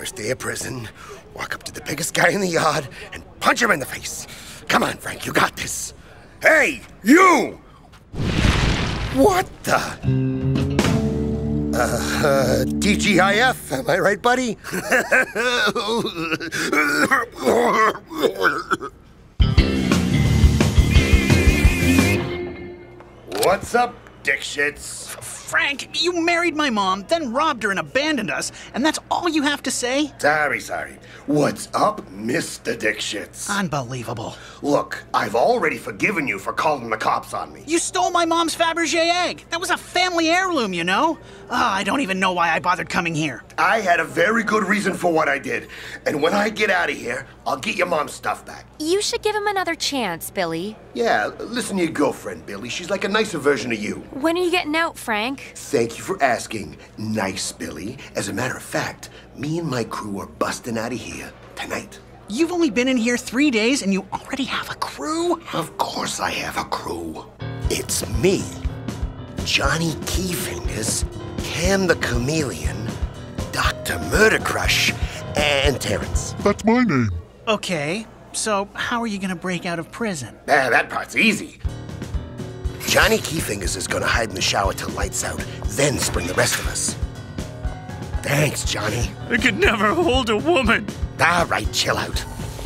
First day of prison, walk up to the biggest guy in the yard and punch him in the face. Come on, Frank, you got this. Hey, you! What the? TGIF, am I right, buddy? What's up, dickshits? Frank, you married my mom, then robbed her and abandoned us, and that's all you have to say? Sorry. What's up, Mr. Dickshits? Unbelievable. Look, I've already forgiven you for calling the cops on me. You stole my mom's Fabergé egg. That was a family heirloom, you know? I don't even know why I bothered coming here. I had a very good reason for what I did. And when I get out of here, I'll get your mom's stuff back. You should give him another chance, Billy. Yeah, listen to your girlfriend, Billy. She's like a nicer version of you. When are you getting out, Frank? Thank you for asking, nice Billy. As a matter of fact, me and my crew are busting out of here tonight. You've only been in here 3 days and you already have a crew? Of course I have a crew. It's me, Johnny Keyfingers, Cam the Chameleon, Dr. Murder Crush, and Terrence. That's my name. Okay, so how are you gonna break out of prison? That part's easy. Johnny Keyfingers is gonna hide in the shower till lights out, then spring the rest of us. Thanks, Johnny. I could never hold a woman. All right, chill out.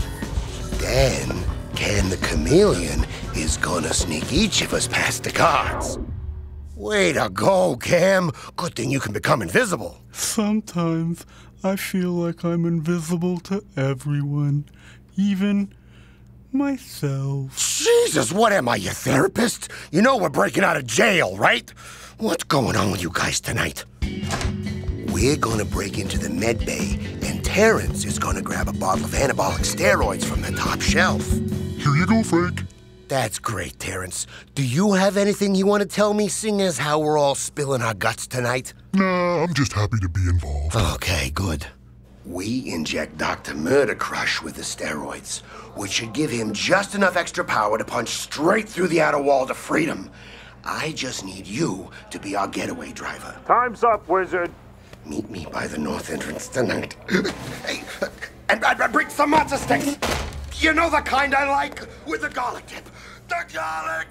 Then, Cam the Chameleon is gonna sneak each of us past the guards. Way to go, Cam. Good thing you can become invisible. Sometimes I feel like I'm invisible to everyone, even myself. Jesus, what am I, your therapist? You know we're breaking out of jail, right? What's going on with you guys tonight? We're gonna break into the med bay, and Terrence is gonna grab a bottle of anabolic steroids from the top shelf. Here you go, Frank. That's great, Terrence. Do you have anything you want to tell me, seeing as how we're all spilling our guts tonight? Nah, I'm just happy to be involved. Okay, good. We inject Dr. Murder Crush with the steroids, which should give him just enough extra power to punch straight through the outer wall to freedom. I just need you to be our getaway driver. Time's up, wizard. Meet me by the north entrance tonight. Hey, and bring some matzo sticks. You know the kind I like, with the garlic dip. The garlic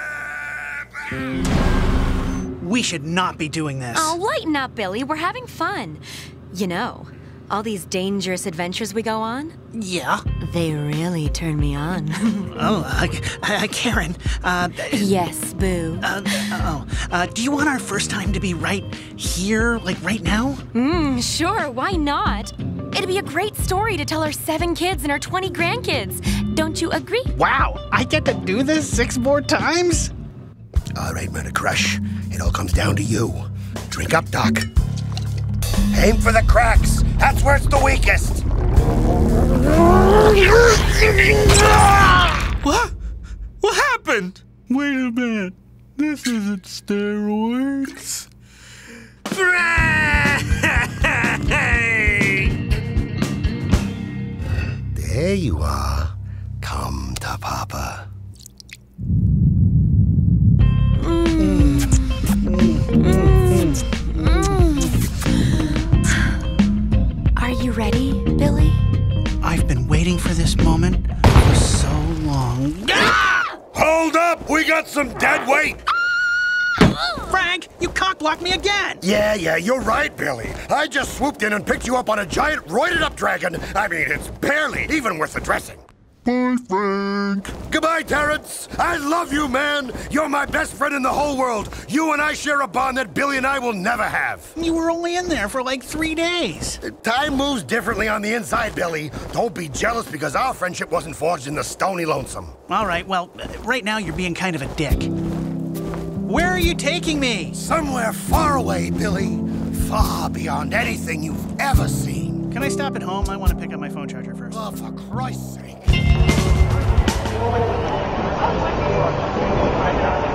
dip! We should not be doing this. Oh, lighten up, Billy. We're having fun. You know, all these dangerous adventures we go on, Yeah? they really turn me on. Karen, Yes, boo. do you want our first time to be right here, like right now? Sure, why not? It'd be a great story to tell our 7 kids and our 20 grandkids. Don't you agree? Wow, I get to do this 6 more times? All right, Murder Crush. It all comes down to you. Drink up, Doc. Aim for the cracks. That's where it's the weakest. What? What happened? Wait a minute. This isn't steroids. There you are. Come to Papa. Are you ready, Billy? I've been waiting for this moment for so long. Hold up! We got some dead weight! Frank, you cock-blocked me again! Yeah, you're right, Billy. I just swooped in and picked you up on a giant roided-up dragon. I mean, it's barely even worth addressing. Bye, Frank. Goodbye, Terrence. I love you, man. You're my best friend in the whole world. You and I share a bond that Billy and I will never have. You were only in there for like 3 days. Time moves differently on the inside, Billy. Don't be jealous because our friendship wasn't forged in the stony lonesome. All right, well, right now you're being kind of a dick. Where are you taking me? Somewhere far away, Billy. Far beyond anything you've ever seen. Can I stop at home? I want to pick up my phone charger first. Oh, for Christ's sake.